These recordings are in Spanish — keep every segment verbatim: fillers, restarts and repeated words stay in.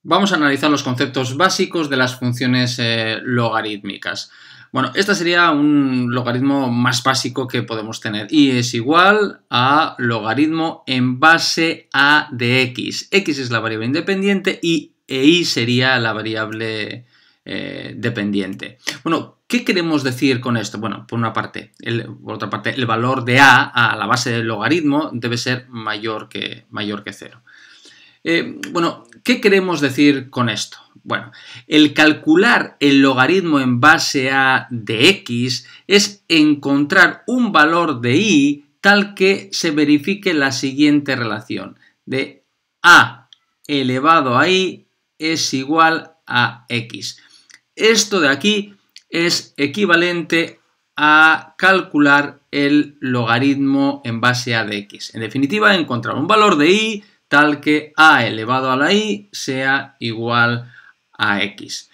Vamos a analizar los conceptos básicos de las funciones eh, logarítmicas. Bueno, este sería un logaritmo más básico que podemos tener. Y es igual a logaritmo en base a de x. X es la variable independiente y e y sería la variable eh, dependiente. Bueno, ¿qué queremos decir con esto? Bueno, por una parte, el, por otra parte, el valor de a a la base del logaritmo debe ser mayor que, mayor que cero. Eh, bueno, ¿qué queremos decir con esto? Bueno, el calcular el logaritmo en base a de x es encontrar un valor de y tal que se verifique la siguiente relación de a elevado a y es igual a x. Esto de aquí es equivalente a calcular el logaritmo en base a de x. En definitiva, encontrar un valor de y tal que a elevado a la y sea igual a x.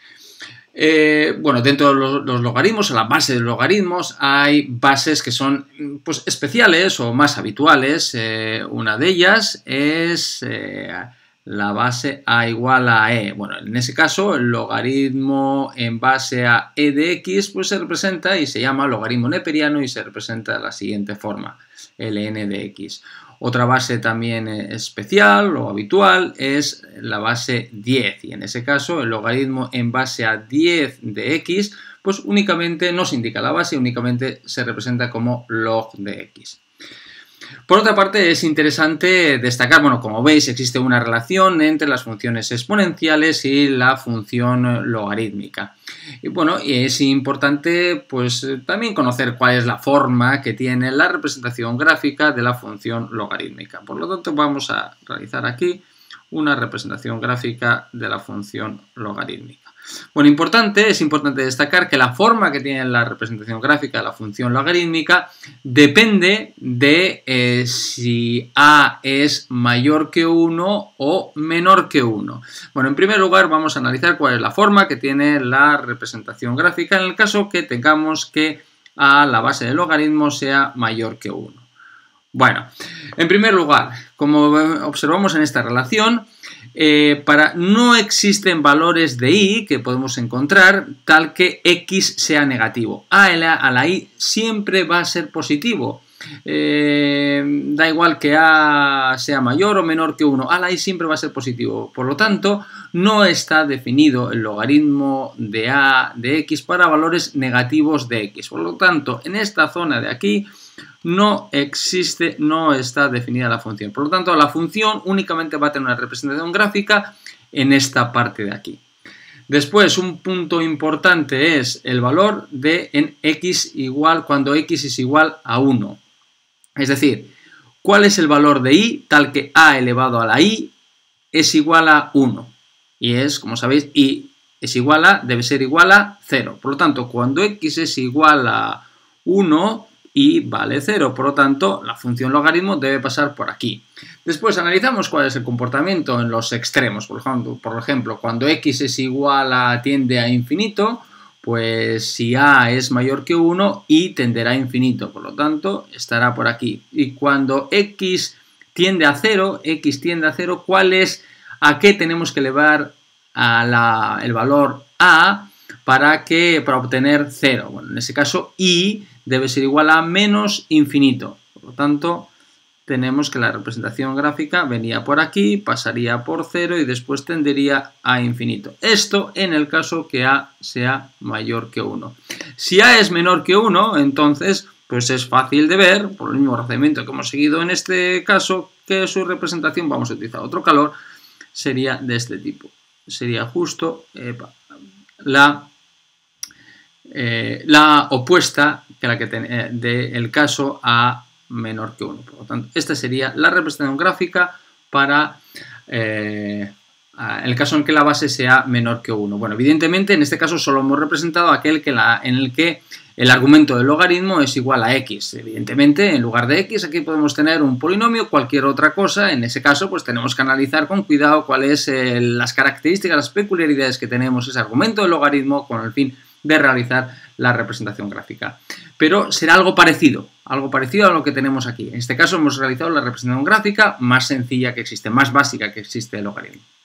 Eh, bueno, dentro de los, los logaritmos, a la base de los logaritmos, hay bases que son pues, especiales o más habituales. Eh, una de ellas es eh, la base a igual a e. Bueno, en ese caso, el logaritmo en base a e de x pues, se representa y se llama logaritmo neperiano y se representa de la siguiente forma, ln de x. Otra base también especial o habitual es la base diez y en ese caso el logaritmo en base a diez de x pues únicamente no se indica la base, únicamente se representa como log de x. Por otra parte, es interesante destacar, bueno, como veis, existe una relación entre las funciones exponenciales y la función logarítmica. Y bueno, es importante pues también conocer cuál es la forma que tiene la representación gráfica de la función logarítmica. Por lo tanto, vamos a realizar aquí una representación gráfica de la función logarítmica. Bueno, importante, es importante destacar que la forma que tiene la representación gráfica de la función logarítmica depende de eh, si a es mayor que uno o menor que uno. Bueno, en primer lugar vamos a analizar cuál es la forma que tiene la representación gráfica en el caso que tengamos que a la base del logaritmo sea mayor que uno. Bueno, en primer lugar, como observamos en esta relación, Eh, para, no existen valores de y que podemos encontrar tal que x sea negativo. A a la y siempre va a ser positivo. Eh, da igual que a sea mayor o menor que uno. A la y siempre va a ser positivo. Por lo tanto, no está definido el logaritmo de a de x para valores negativos de x. Por lo tanto, en esta zona de aquí no existe, no está definida la función. Por lo tanto, la función únicamente va a tener una representación gráfica en esta parte de aquí. Después, un punto importante es el valor de en x igual, cuando x es igual a uno. Es decir, ¿cuál es el valor de y tal que a elevado a la y es igual a uno? Y es, como sabéis, y es igual a, debe ser igual a cero. Por lo tanto, cuando x es igual a uno, y vale cero, por lo tanto la función logaritmo debe pasar por aquí. Después analizamos cuál es el comportamiento en los extremos, por ejemplo, por ejemplo cuando x es igual a tiende a infinito, pues si a es mayor que uno, y tenderá a infinito, por lo tanto estará por aquí. Y cuando x tiende a cero, x tiende a cero, ¿cuál es, a qué tenemos que elevar a la, el valor a para, que, para obtener cero? Bueno, en ese caso y debe ser igual a menos infinito. Por lo tanto, tenemos que la representación gráfica venía por aquí, pasaría por cero y después tendería a infinito. Esto en el caso que a sea mayor que uno. Si a es menor que uno, entonces pues es fácil de ver, por el mismo razonamiento que hemos seguido en este caso, que su representación, vamos a utilizar otro calor, sería de este tipo. Sería justo epa, la... Eh, la opuesta que la que eh, del caso a menor que uno. Por lo tanto, esta sería la representación gráfica para eh, el caso en que la base sea menor que uno. Bueno, evidentemente en este caso solo hemos representado aquel que la, en el que el argumento del logaritmo es igual a x. Evidentemente, en lugar de x, aquí podemos tener un polinomio, cualquier otra cosa. En ese caso, pues tenemos que analizar con cuidado cuáles son eh, las características, las peculiaridades que tenemos ese argumento del logaritmo con el fin de realizar la representación gráfica. Pero será algo parecido, algo parecido a lo que tenemos aquí. En este caso hemos realizado la representación gráfica más sencilla que existe, más básica que existe del logaritmo.